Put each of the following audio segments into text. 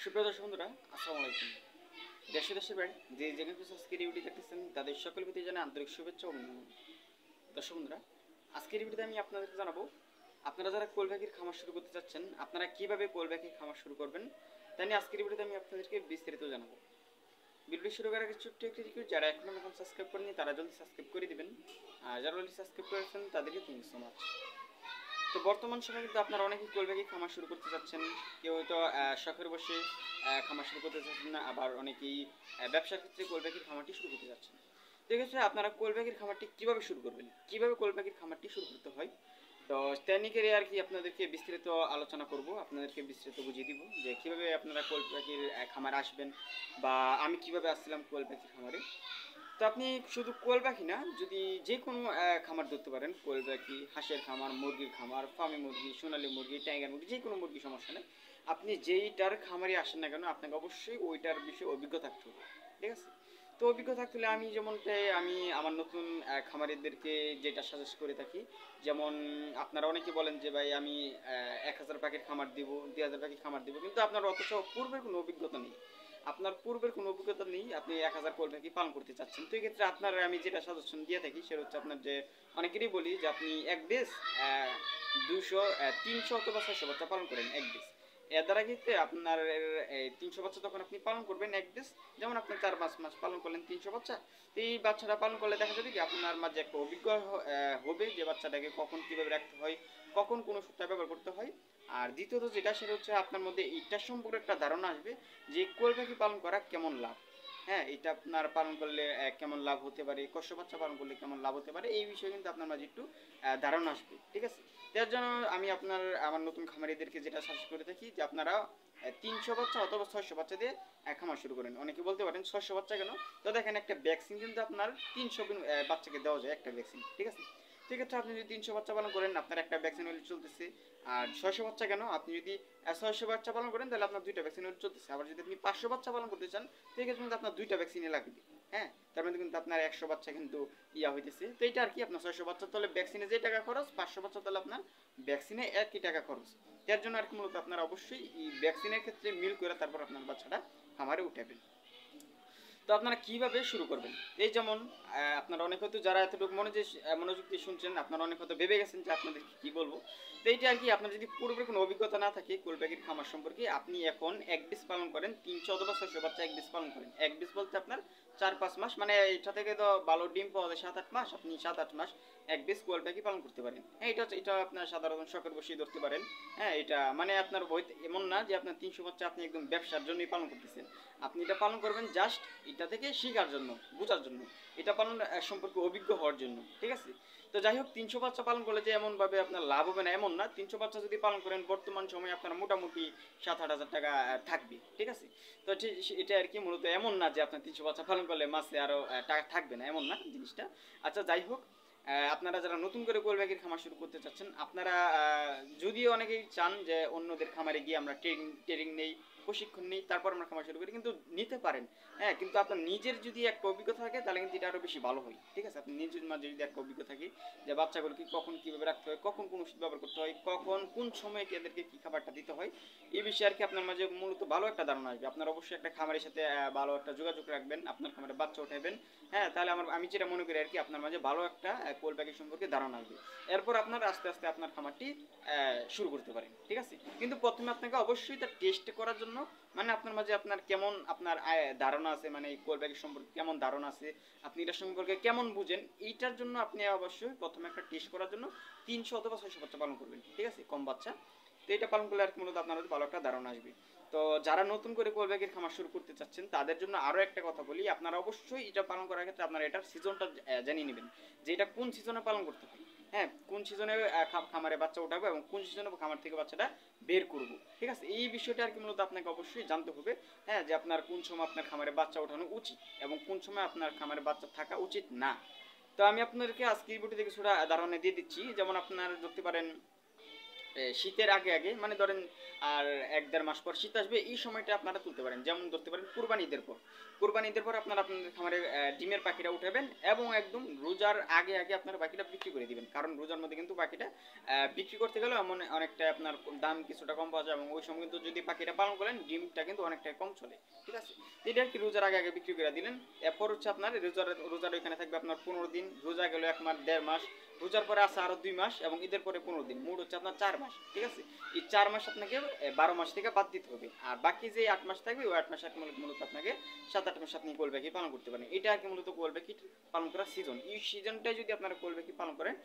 সুপ্রিয় দর্শক বন্ধুরা, আসসালামু আলাইকুম। দেশে দেশের বাইরে যে যেখানে আজকের ভিডিওটি দেখতেছেন তাদের সকল প্রতি জানাই আন্তরিক শুভেচ্ছা ও অভিনন্দন। দর্শক বন্ধুরা, আজকের ভিডিওতে আমি আপনাদেরকে জানাবো আপনারা যারা কোয়েল পাখির খামার শুরু করতে চাচ্ছেন আপনারা কিভাবে কোয়েল পাখির খামার শুরু করবেন তা নিয়ে আজকের ভিডিওতে আমি আপনাদেরকে বিস্তারিত জানাবো। ভিডিওটি শুরু করার আগে ছোট্ট একটি রিকোয়েস্ট, যারা এখনো এখন সাবস্ক্রাইব করেনি তারা জলদি সাবস্ক্রাইব করে দিবেন, আর যারা অলরেডি সাবস্ক্রাইব করেছেন তাদেরকে থ্যাংক ইউ সো মাচ। তো বর্তমান সময়ে কিন্তু আপনারা অনেকেই কোয়েল পাখি খামার শুরু করতে চাচ্ছেন, কেউ হয়তো শখের বসে খামার শুরু করতে চাচ্ছেন না, আবার অনেকেই ব্যবসার ক্ষেত্রে কোয়েল পাখির খামারটি শুরু করতে যাচ্ছেন। তো এক্ষেত্রে আপনারা কোয়েল পাখির খামারটি কীভাবে শুরু করবেন, কীভাবে কোয়েল পাখির খামারটি শুরু করতে হয়, তো স্ট্যানিকের আর কি আপনাদেরকে বিস্তারিত আলোচনা করব, আপনাদেরকে বিস্তারিত বুঝিয়ে দিব যে কীভাবে আপনারা কোয়েল পাখির খামার আসবেন বা আমি কীভাবে আসছিলাম কোয়েল পাখির খামারে। তো আপনি শুধু কোয়েল পাখি না, যদি যে কোনো খামার ধরতে পারেন, কোয়েল পাখি, হাঁসের খামার, মুরগির খামার, ফার্মি মুরগি, সোনালী মুরগি, টাইগার মুরগি, যে কোনো মুরগি সমস্যা নেই। আপনি যেইটার খামারে আসেন না কেন আপনাকে অবশ্যই ওইটার বিষয়ে অভিজ্ঞ থাকতে হবে, ঠিক আছে? তো অভিজ্ঞ থাকতে হলে আমি আমি আমার নতুন খামারিদেরকে যেটা সাজেস্ট করে থাকি, যেমন আপনারা অনেকে বলেন যে ভাই আমি 1000 পাখির খামার দিব, 2000 পাখির খামার দিব, কিন্তু আপনার অথচ পূর্বের কোনো অভিজ্ঞতা নেই, আপনার পূর্বের কোনো অভিজ্ঞতা নেই, আপনি 1000 কোয়েল পাখি পালন করতে চাচ্ছেন। তো এই ক্ষেত্রে আপনার আমি যেটা সাজেশন দিয়ে থাকি সেটা হচ্ছে আপনার যে অনেকেরই বলি যে আপনি এক বেস 200 300 অথবা 600 বাচ্চা পালন করেন এক বেস। এর দ্বারা ক্ষেত্রে আপনার 300 বাচ্চা যখন আপনি পালন করবেন এক বেস, যেমন আপনি 4-5 মাস পালন করলেন 300 বাচ্চা, তো এই বাচ্চাটা পালন করলে দেখা যাবে কি আপনার মাঝে একটা অভিজ্ঞ হবে যে বাচ্চাটাকে কখন কীভাবে রাখতে হয়, কখন কোন ওষুধটা ব্যবহার করতে হয়। আর দ্বিতীয়ত যেটা সেটা হচ্ছে আপনার মধ্যে এইটার সম্পর্কে একটা ধারণা আসবে যে কোয়েল পাখি পালন করা কেমন লাভ। হ্যাঁ, এটা আপনার পালন করলে কেমন লাভ হতে পারে, কষ বাচ্চা পালন করলে কেমন লাভ হতে পারে, এই বিষয়ে কিন্তু আপনার মাঝে একটু ধারণা আসবে, ঠিক আছে? তার জন্য আমি আমার নতুন খামারিদেরকে যেটা সাজেস্ট করে থাকি যে আপনারা 300 বাচ্চা অথবা 600 বাচ্চা দিয়ে খামার শুরু করেন। অনেকে বলতে পারেন 600 বাচ্চা কেন, তো দেখেন একটা ভ্যাকসিন কিন্তু আপনার 300 বাচ্চাকে দেওয়া যায়, একটা ভ্যাকসিন, ঠিক আছে? সেক্ষেত্রে আপনি যদি 300 বাচ্চা পালন করেন আপনার একটা ভ্যাকসিন হলে চলতেছে। আর 600 বাচ্চা কেন, আপনি যদি 600 বাচ্চা পালন করেন তাহলে আপনার 2টা ভ্যাকসিন হলে চলতেছে। আবার যদি আপনি 500 বাচ্চা পালন করতে চান সেক্ষেত্রে কিন্তু আপনার 2টা ভ্যাকসিনে লাগবে। হ্যাঁ, তার মধ্যে কিন্তু আপনার 100 বাচ্চা কিন্তু হইতেছে। তো এটা আর কি আপনার 600 বাচ্চা তাহলে ভ্যাকসিনে যে টাকা খরচ, 500 বাচ্চা তাহলে আপনার ভ্যাকসিনে একই টাকা খরচ। তার জন্য আর কি মূলত আপনারা অবশ্যই এই ভ্যাকসিনের ক্ষেত্রে মিল করে তারপর আপনার বাচ্চাটা খামারে উঠাবেন। তো আপনারা কিভাবে শুরু করবেন, এই যেমন আপনারা অনেক হয়তো যারা এতটুকু মনোযোগ দিয়ে শুনছেন আপনারা অনেক হয়তো ভেবে গেছেন যে আপনাদেরকে কি বলবো। তো এইটা আর কি আপনার যদি পূর্বের কোনো অভিজ্ঞতা না থাকে কোয়েল পাখির খামার সম্পর্কে, আপনি এখন এক বিস পালন করেন, 300 অথবা 600 বাচ্চা এক বিস পালন করেন। এক বিস বলতে আপনার 4-5 মাস, মানে এটা থেকে তো ভালো ডিম পাওয়া যায় 7-8 মাস, আপনি 7-8 মাস এক বিস কোয়েল পাখি পালন করতে পারেন। হ্যাঁ, এটা আপনার সাধারণ শখের বসেই ধরতে পারেন। হ্যাঁ, এটা মানে আপনার এমন না যে আপনার 300 বাচ্চা আপনি একদম ব্যবসার জন্যই পালন করতেছেন। আপনি এটা পালন করবেন জাস্ট এটা থেকে শেখার জন্য, বোঝার জন্য, এটা পালন সম্পর্কে অভিজ্ঞ হওয়ার জন্য, ঠিক আছে? তো যাই হোক, 300 বাচ্চা পালন করলে যে এমনভাবে আপনার লাভ হবে না এমন না। 300 বাচ্চা যদি পালন করেন বর্তমান সময়ে আপনার মোটামুটি 7-8 হাজার টাকা থাকবে, ঠিক আছে? তো এটা আর কি মূলত এমন না যে আপনার 300 বাচ্চা পালন করলে মাসে আরও টাকা থাকবে না, এমন না জিনিসটা। আচ্ছা যাই হোক, আপনারা যারা নতুন করে কোয়েল পাখির খামার শুরু করতে চাচ্ছেন আপনারা যদিও অনেকেই চান যে অন্যদের খামারে গিয়ে আমরা ট্রেনিং নেই, প্রশিক্ষণ নেই, তারপর আমরা খামার শুরু করি, কিন্তু নিতে পারেন। হ্যাঁ, কিন্তু আপনার নিজের যদি একটা অভিজ্ঞতা থাকে তাহলে কিন্তু এটা আরও বেশি ভালো হয়, ঠিক আছে? আপনি নিজের মাঝে যদি একটা অভিজ্ঞতা থাকে যে বাচ্চাগুলোকে কখন কীভাবে রাখতে হয়, কখন কোন ওষুধ ব্যবহার করতে হয়, কখন কোন সময়ে এদেরকে কী খাবারটা দিতে হয়, এই বিষয়ে আর কি আপনার মাঝে মূলত ভালো একটা ধারণা আসবে। আপনার অবশ্যই একটা খামারের সাথে ভালো একটা যোগাযোগ রাখবেন, আপনার খামারে বাচ্চা উঠাবেন। হ্যাঁ, তাহলে আমি যেটা মনে করি আর কি আপনার মাঝে ভালো একটা কোয়েল পাখি সম্পর্কে ধারণা আসবে। এরপর আপনার আস্তে আস্তে আপনার খামারটি শুরু করতে পারেন, ঠিক আছে? কিন্তু প্রথমে আপনাকে অবশ্যই তার টেস্ট করার জন্য, মানে আপনার মাঝে আপনার কেমন আপনার ধারণা আছে, মানে এই কোয়েল পাখি সম্পর্কে কেমন ধারণা আছে, আপনি এটা সম্পর্কে কেমন বুঝেন, এইটার জন্য আপনি অবশ্যই প্রথমে একটা টেস্ট করার জন্য 300 অথবা 600 বাচ্চা পালন করবেন, ঠিক আছে? কম বাচ্চা। তো এটা পালন করলে আর কি মূলত আপনার ভালো একটা ধারণা আসবে। তো যারা নতুন করে কোয়েল পাখির খামার শুরু করতে চাচ্ছেন তাদের জন্য আরও একটা কথা বলি, আপনারা অবশ্যই এটা পালন করার ক্ষেত্রে আপনারা এটার সিজনটা জানিয়ে নেবেন যে এটা কোন সিজনে পালন করতে হয়। হ্যাঁ, কোন সিজনে খামারে বাচ্চা উঠাবো এবং কোন সিজনে খামার থেকে বাচ্চাটা বের করব, ঠিক আছে? এই বিষয়টা আর কি মূলত আপনাকে অবশ্যই জানতে হবে। হ্যাঁ, যে আপনার কোন সময় আপনার খামারে বাচ্চা ওঠানো উচিত এবং কোন সময় আপনার খামারে বাচ্চা থাকা উচিত না। তো আমি আপনাদেরকে আজকে এই ভিডিও থেকে কিছুটা ধারণা দিয়ে দিচ্ছি, যেমন আপনার ধরতে পারেন শীতের আগে আগে মানে ধরেন আর 1-1.5 মাস পর শীত আসবে, এই সময়টা আপনারা তুলতে পারেন। যেমন ধরতে পারেন কুরবানি ঈদের পর। কুরবানি ঈদের পর আপনারা আপনাদের খামারে ডিমের পাখিটা উঠাবেন এবং একদম রোজার আগে আগে আপনারা পাখিটা বিক্রি করে দিবেন। কারণ রোজার মধ্যে কিন্তু পাখিটা বিক্রি করতে গেলেও এমন অনেকটা আপনার দাম কিছুটা কম পাওয়া যায় এবং ওই সময় কিন্তু যদি পাখিটা পালন করেন ডিমটা কিন্তু অনেকটা কম চলে, ঠিক আছে। এটা আর কি রোজার আগে আগে বিক্রি করে দিলেন। এরপর হচ্ছে আপনার রোজার ওইখানে থাকবে আপনার 15 দিন, রোজা গেল 1 মাস 1.5 মাস, রোজার পরে আছে আরো 2 মাস এবং ঈদের পরে 15 দিন, মোট হচ্ছে আপনার 4 মাস, ঠিক আছে। এই 4 মাস আপনাকে 12 মাস থেকে বাদ দিতে হবে। আর বাকি যে 8 মাস থাকবে ওই 8 মাস মূলত আপনাকে 7-8 মাস আপনি কোয়েল পাখি পালন করতে পারেন। এটা আর কি মূলত কোয়েল পাখি পালন করার সিজন। এই সিজনটাই যদি আপনারা কোয়েল পাখি পালন করেন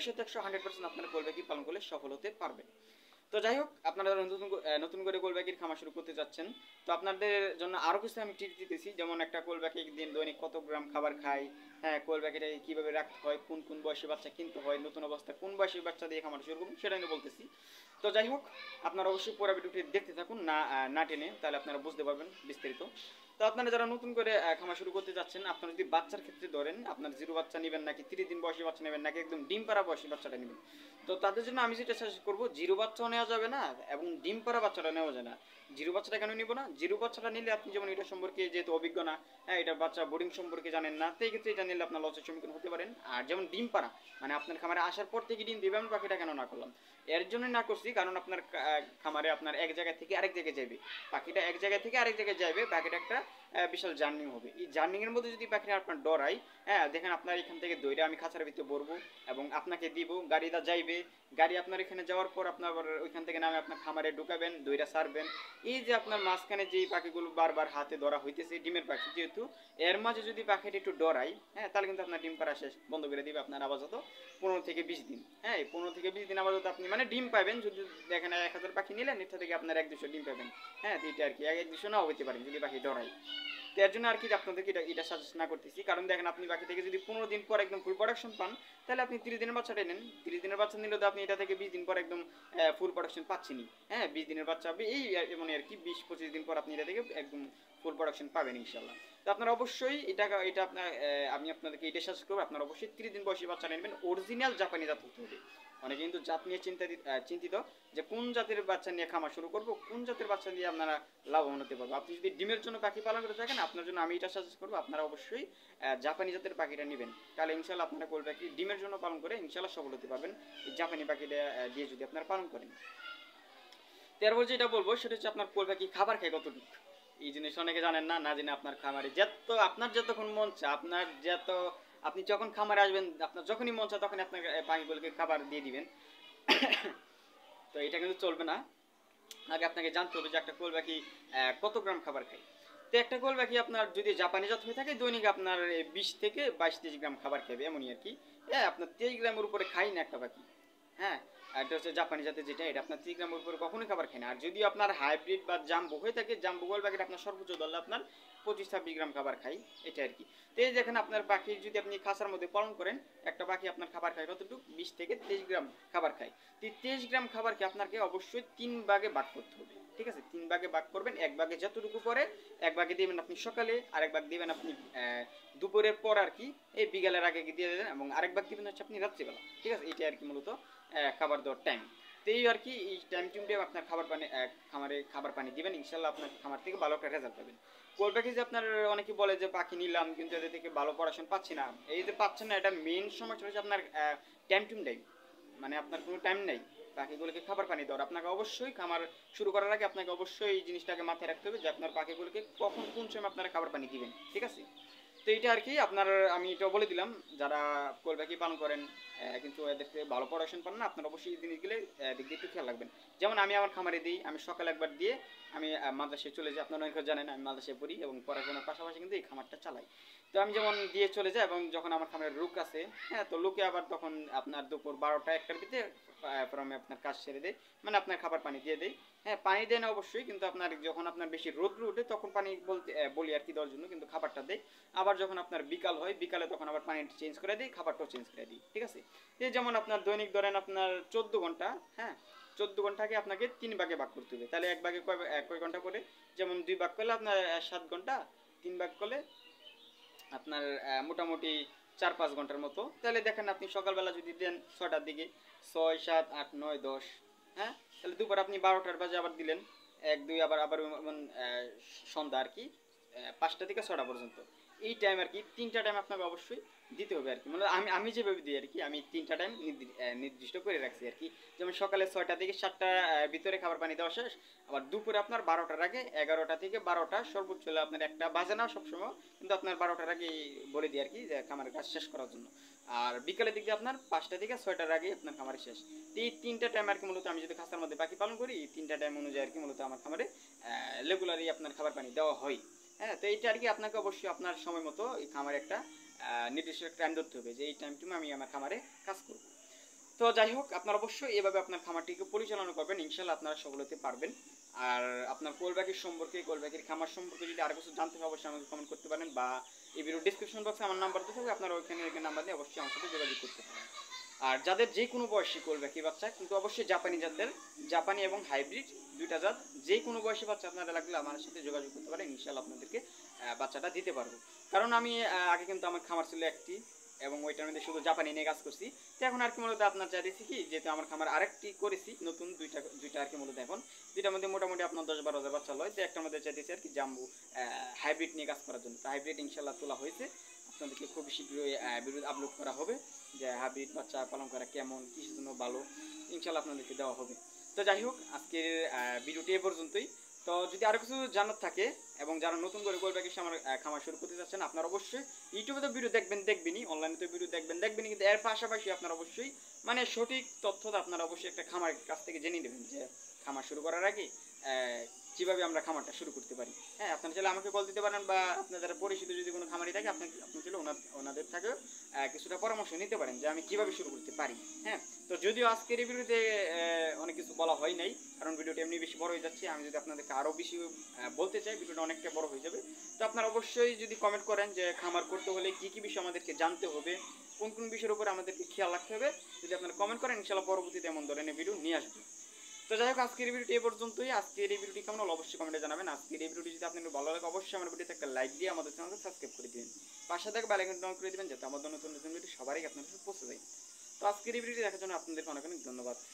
100% আপনারা কোয়েল পাখি পালন করলে সফল হতে পারবেন। তো যাই হোক, আপনারা নতুন করে কোয়েল পাখির খামার শুরু করতে যাচ্ছেন, তো আপনাদের জন্য আরও কিছু আমি টিপস দিতেছি। যেমন একটা কোয়েল পাখি দিন দৈনিক কত গ্রাম খাবার খায়, হ্যাঁ কোয়েল পাখিটা কীভাবে রাখতে হয়, কোন কোন বয়সী বাচ্চা কিনতে হয়, নতুন অবস্থায় কোন বয়সী বাচ্চা দিয়ে খামার শুরু করবেন সেটা আমি বলতেছি। তো যাই হোক, আপনারা অবশ্যই পুরো ভিডিওটি দেখতে থাকুন, না টেনে, তাহলে আপনারা বুঝতে পারবেন বিস্তারিত। তো আপনারা যারা নতুন করে খামার শুরু করতে যাচ্ছেন, আপনারা যদি বাচ্চার ক্ষেত্রে ধরেন আপনার 0 বাচ্চা নেবেন নাকি 30 দিন বয়সী বাচ্চা নেবেন নাকি একদম ডিম পাড়া বয়সী বাচ্চাটা নেবেন, তো তাদের জন্য আমি যেটা সাজেস্ট করবো 0 বাচ্চাও নেওয়া যাবে না এবং ডিম পাড়া বাচ্চাটা নেওয়া যায় না। 0 বাচ্চাটা কেন নিব না? 0 বাচ্চাটা নিলে আপনি যেমন এটা সম্পর্কে যেহেতু অভিজ্ঞ না, হ্যাঁ এটা বাচ্চা বোর্ডিং সম্পর্কে জানেন না, তো এই ক্ষেত্রে এটা নিলে আপনার লসের সম্মুখীন হতে পারেন। আর যেমন ডিম পাড়া মানে আপনার খামারে আসার পর থেকে ডিম দিবে, আমি পাখিটা কেন না করলাম, এর জন্যই না করছি কারণ আপনার খামারে আপনার এক জায়গা থেকে আরেক জায়গায় যাবে, পাখিটা এক জায়গা থেকে আরেক জায়গায় যাবে, পাখিটা একটা বিশাল জার্নি হবে। এই জার্নিংয়ের মধ্যে যদি পাখিটা আপনার ডরাই, হ্যাঁ দেখেন আপনার এখান থেকে দইটা আমি খাঁচার ভিতরে ভরবো এবং আপনাকে দিব, গাড়িটা যাইবে, গাড়ি আপনার এখানে যাওয়ার পর আপনার ওইখান থেকে নামে আপনার খামারে ঢুকাবেন, দইটা সারবেন। এই যে আপনার মাঝখানে যেই পাখিগুলো বারবার হাতে ধরা হইতেছে ডিমের পাখি, যেহেতু এর মাঝে যদি পাখিটা একটু ডরাই, হ্যাঁ তাহলে কিন্তু আপনার ডিম পাড়া শেষ, বন্ধ করে দিবে আপনার আপাতত 15 থেকে 20 দিন। হ্যাঁ 15 থেকে 20 দিন আপাতত আপনি মানে ডিম পাবেন, যদি দেখেন 1000 পাখি নিলেন এটা থেকে আপনার 1-200 ডিম পাবেন। হ্যাঁ তো এটা আর কি 1-200 নাও হইতে পারেন যদি পাখি ডরাই। তো এর জন্য আর কি আপনাদেরকে এটা সাজেস্ট না করতেছি, কারণ দেখেন আপনি বাকি থেকে যদি 15 দিন পর একদম ফুল প্রোডাকশন পান, তাহলে আপনি 30 দিনের বাচ্চাটা নেন। 30 দিনের বাচ্চা নিলে তো আপনি এটা থেকে 20 দিন পর একদম ফুল প্রোডাকশন পাচ্ছেনই। হ্যাঁ 20 দিনের বাচ্চা হবে এই মানে আর কি 20-25 দিন পর আপনি এটা থেকে একদম ফুল প্রোডাকশন পাবেন ইনশাল্লাহ। তো আপনারা অবশ্যই এটা আপনার আমি আপনাদেরকে এটা সাজেস্ট করবো, আপনারা অবশ্যই 30 দিন বয়সী বাচ্চা নেবেন, অরিজিনাল জাপানি জাত হতে হবে। অনেকে কিন্তু জাত নিয়ে চিন্তিত যে কোন জাতের বাচ্চা নিয়ে খামার শুরু করব, কোন জাতের বাচ্চা দিয়ে আপনারা লাভবান হতে পারবো। আপনি যদি ডিমের জন্য পাখি পালন করে থাকেন, আপনার জন্য আমি এটা সাজেস্ট করবো আপনারা অবশ্যই জাপানি জাতের পাখিটা নেবেন, তাহলে ইনশাল্লাহ আপনারা কোয়েল পাখি ডিমের জন্য পালন করে ইনশাল্লাহ সফল হতে পারবেন এই জাপানি পাখিটা দিয়ে যদি আপনারা পালন করেন। তারপর যেটা বলবো সেটা হচ্ছে আপনার কোয়েল পাখি খাবার খায় কতটুকু, এই জিনিস অনেকে জানেন না, না জেনে আপনার খামারে আপনার যতক্ষণ মন চায়, আপনি যখন খামারে আসবেন আপনার যখনই মন চায় তখনই আপনার পাখিগুলোকে খাবার দিয়ে দিবেন। তো এটা কিন্তু চলবে না, আগে আপনাকে জানতে হবে যে একটা কোয়েল পাখি কত গ্রাম খাবার খায়। তো একটা কোয়েল পাখি আপনার যদি জাপানি জাত হয়ে থাকে দৈনিক আপনার 20 থেকে 22-23 গ্রাম খাবার খাবে এমনই আর কি। হ্যাঁ আপনার 23 গ্রামের উপরে খাই না একটা পাখি। হ্যাঁ এটা হচ্ছে জাপানি জাতের যেটা, এটা আপনার 30 গ্রামের উপরে কখনোই খাবার খায় না। আর যদি আপনার হাইব্রিড বা জাম্বো হয়ে থাকে, জাম্বো কোয়েল পাখিটা আপনার সর্বোচ্চ ধরলে আপনার 25-26 গ্রাম খাবার খাই, এটা আর কি। তো এই দেখেন আপনার পাখি যদি আপনি খাঁচার মধ্যে পালন করেন, একটা পাখি আপনার খাবার খায় কতটুকু, 20 থেকে 23 গ্রাম খাবার খায়। তো 23 গ্রাম খাবারকে আপনাকে অবশ্যই 3 ভাগে ভাগ করতে হবে, ঠিক আছে। 3 ভাগে ভাগ করবেন, 1 ভাগে যতটুকু পরে, 1 ভাগে দিবেন আপনি সকালে, আরেক ভাগ দিবেন আপনি দুপুরের পর আর কি, এই বিকালের আগে দিয়ে দেবেন, এবং আরেক ভাগ দিবেন হচ্ছে আপনি রাত্রিবেলা, ঠিক আছে। এইটা আর কি মূলত খাবার দেওয়ার টাইম। তো এই আর কি এই টাইমে আপনার খামারে খাবার পানি দিবেন, ইনশাল্লাহ আপনার খামার থেকে ভালো একটা রেজাল্ট পাবেন। কোয়েল পাখি যে আপনার অনেকে বলে যে পাখি নিলাম কিন্তু এদের থেকে ভালো পড়াশোনা পাচ্ছি না, এই যে পাচ্ছেন না এটা মেইন সমস্যা হচ্ছে আপনার টাইম নেই, মানে আপনার কোনো টাইম নেই পাখিগুলোকে খাবার পানি দেওয়ার। আপনাকে অবশ্যই খামার শুরু করার আগে আপনাকে অবশ্যই এই জিনিসটাকে মাথায় রাখতে হবে যে আপনার পাখিগুলোকে কখন কোন সময় আপনারা খাবার পানি দিবেন, ঠিক আছে। তো এইটা আর কি আপনার আমি এটা বলে দিলাম, যারা কোয়েল পাখি পালন করেন কিন্তু এদেরকে ভালো পড়াশোনা পান না, আপনার অবশ্যই এই জিনিসগুলো দিক দিয়ে একটু খেয়াল রাখবেন। যেমন আমি আমার খামারে দিই, আমি সকালে একবার দিয়ে আমি মাদ্রাসায় চলে যাই, আপনারা অনেকে জানেন আমি মাদ্রাসায় পড়ি এবং পড়াশোনার পাশাপাশি কিন্তু এই খামারটা চালাই। তো আমি যেমন দিয়ে চলে যাই এবং যখন আমার খামারের লোক আছে, হ্যাঁ তো লোকে আবার তখন আপনার দুপুর 12টা-1টার ভিতরে আমি আপনার কাজ সেরে দেয়, মানে আপনার খাবার পানি দিয়ে দেয়। হ্যাঁ পানি দেয় না অবশ্যই, কিন্তু আপনার যখন আপনার বেশি রোদ্র উঠে তখন পানি বলি আর কি দেওয়ার জন্য, কিন্তু খাবারটা দেয়। আবার যখন আপনার বিকাল হয়, বিকালে তখন আবার পানি চেঞ্জ করে দিই, খাবারটাও চেঞ্জ করে দিই, ঠিক আছে। এই যেমন আপনার দৈনিক ধরেন আপনার 14 ঘন্টা, হ্যাঁ 14 ঘন্টাকে আপনাকে 3 ভাগে ভাগ করতে হবে, তাহলে এক ভাগে কয় ঘন্টা করে, যেমন 2 ভাগ করলে আপনার 7 ঘন্টা, 3 ভাগ করলে আপনার মোটামুটি 4-5 ঘন্টার মতো। তাহলে দেখেন আপনি সকালবেলা যদি দেন 6টার দিকে, 6, 7, 8, 9, 10, হ্যাঁ, তাহলে দুপুর আপনি 12টার বাজে আবার দিলেন, 1 2 আবার আবার সন্ধ্যা আর কি 5টা থেকে 6টা পর্যন্ত। এই টাইম আর কি 3টা টাইম আপনাকে অবশ্যই দিতে হবে আর কি। মানে আমি আমি যেভাবে দিই আর কি, আমি 3টা টাইম নির্দিষ্ট করে রাখছি আর কি। যেমন সকালে 6টা থেকে 7টা ভিতরে খাবার পানি দেওয়া শেষ। আবার দুপুরে আপনার 12টার আগে, 11টা থেকে 12টা সর্বোচ্চ হলে আপনার একটা বাজে না সবসময়, কিন্তু আপনার 12টার আগে বলে দিই আর কি, যে খামারের কাজ শেষ করার জন্য। আর বিকালের দিকে আপনার 5টা থেকে 6টার আগে আপনার খামারে শেষ। এই 3টা টাইম আর কি মূলত আমি যদি খাঁচার মধ্যে পাখি পালন করি, এই 3টা টাইম অনুযায়ী আর কি মূলত আমার খামারে রেগুলারই আপনার খাবার পানি দেওয়া হয়। হ্যাঁ, তো এইটা আর কি আপনাকে অবশ্যই আপনার সময় মতো এই খামারে একটা নির্দিষ্ট টাইম ধরতে হবে, যে এই টাইমটুকু আমি আমার খামারে কাজ করব। তো যাই হোক, আপনার অবশ্যই এভাবে আপনার খামারটিকে পরিচালনা করবেন, ইনশাল্লাহ আপনারা সফল হতে পারবেন। আর আপনার কোয়েল পাখির সম্পর্কে, কোয়েল পাখির খামার সম্পর্কে যদি আরো কিছু জানতে হয় অবশ্যই আমাকে কমেন্ট করতে পারেন, বা এই ভিডিও ডিসক্রিপশন বক্সে আমার নাম্বার দিয়ে থাকবে, আপনারা ওইখানে নাম্বার দিয়ে অবশ্যই আমার সাথে যোগাযোগ করতে পারেন। আর যাদের যে কোনো বয়সী কোয়েল পাখি বাচ্চা, কিন্তু অবশ্যই জাপানি জাতের, জাপানি এবং হাইব্রিড দুইটা জাত, যে কোনো বয়সী বাচ্চা আপনারা লাগলে আমার সাথে যোগাযোগ করতে পারেন, ইনশাল্লাহ আপনাদেরকে বাচ্চাটা দিতে পারবো। কারণ আমি আগে কিন্তু আমার খামার ছিল একটি, এবং ওইটার মধ্যে শুধু জাপানি নিয়ে কাজ করছি। তো এখন আর কি মূলত আপনার চাইতেছি কি, যেহেতু আমার খামার আরেকটি করেছি নতুন, দুইটা দুইটা আর কি মূলত এখন দুইটার মধ্যে মোটামুটি আপনার 10-12 হাজার বাচ্চা লয়। তো একটার মধ্যে চাইতেছি আর কি জাম্বু হাইব্রিড নিয়ে কাজ করার জন্য। তো হাইব্রিড ইনশাল্লাহ তোলা হয়েছে, আপনাদেরকে খুব শীঘ্রই ভিডিও আপলোড করা হবে, যে হাইব্রিড বাচ্চা পালন করা কেমন, কিসের জন্য ভালো, ইনশাল্লাহ আপনাদেরকে দেওয়া হবে। তো যাই হোক, আজকের ভিডিওটি এ পর্যন্তই। তো যদি আরো কিছু জানার থাকে, এবং যারা নতুন করে কোয়েল পাখির আমার খামার শুরু করতে চাচ্ছেন, আপনারা অবশ্যই ইউটিউবে তো ভিডিও দেখবেনই, অনলাইনে তো ভিডিও দেখবেনই, কিন্তু এর পাশাপাশি আপনারা অবশ্যই মানে সঠিক তথ্যটা আপনারা অবশ্যই একটা খামারের কাছ থেকে জেনে নেবেন, যে খামার শুরু করার আগে কিভাবে আমরা খামারটা শুরু করতে পারি। হ্যাঁ, আপনারা চাইলে আমাকে কল দিতে পারেন, বা আপনার যারা পরিচিত যদি কোনো খামারি থাকে, আপনি চাইলে ওনাদের থেকে কিছুটা পরামর্শ নিতে পারেন, যে আমি কিভাবে শুরু করতে পারি। হ্যাঁ, তো যদিও আজকের এই ভিডিওতে অনেক কিছু বলা হয় নাই, কারণ ভিডিওটি এমনি বেশি বড় হয়ে যাচ্ছে। আমি যদি আপনাদেরকে আরও বেশি বলতে চাই, ভিডিওটা অনেকটা বড় হয়ে যাবে। তো আপনারা অবশ্যই যদি কমেন্ট করেন যে খামার করতে হলে কী কী বিষয় আমাদেরকে জানতে হবে, কোন কোন বিষয়ের উপর আমাদেরকে খেয়াল রাখতে হবে, যদি আপনারা কমেন্ট করেন, ইনশাল্লাহ পরবর্তীতে এমন ধরনের ভিডিও নিয়ে আসবো। তো যাই হোক, আজকের ভিডিওটি এ পর্যন্তই। আজকের এই ভিডিওটি কেমন হলো অবশ্যই কমেন্টে জানাবেন। আজকের এই ভিডিওটি যদি আপনাদের ভালো লাগে, অবশ্যই আমার ভিডিওতে একটা লাইক দিয়ে আমাদের চ্যানেলকে সাবস্ক্রাইব করে দিবেন, পাশে থাকা বেল আইকনটি অন করে দিবেন, যাতে আমাদের নতুন নতুন ভিডিও সবারই আপনাদের কাছে পৌঁছে যায়। তো আজকের এই ভিডিওটি দেখার জন্য আপনাদেরকে অনেক অনেক ধন্যবাদ।